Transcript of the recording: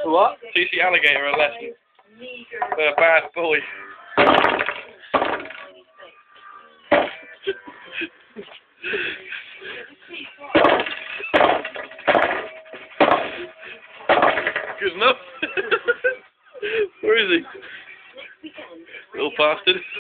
What? Teach the alligator a lesson. They're a bad boy. Good enough. Where is he? Little bastard.